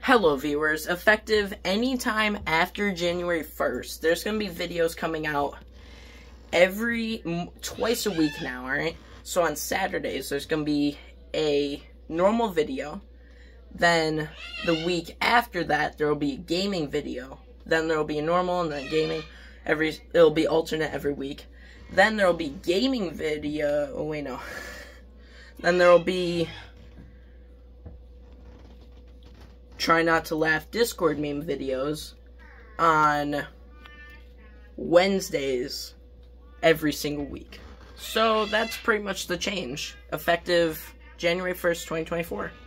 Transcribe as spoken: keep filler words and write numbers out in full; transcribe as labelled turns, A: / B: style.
A: Hello viewers, effective anytime after January first, there's going to be videos coming out every, twice a week now, alright? So on Saturdays, there's going to be a normal video, then the week after that, there will be a gaming video, then there will be a normal and then gaming, every, it'll be alternate every week, then there will be gaming video, oh wait no, then there will be Try Not to Laugh Discord meme videos on Wednesdays every single week. So that's pretty much the change, effective January first, twenty twenty-four.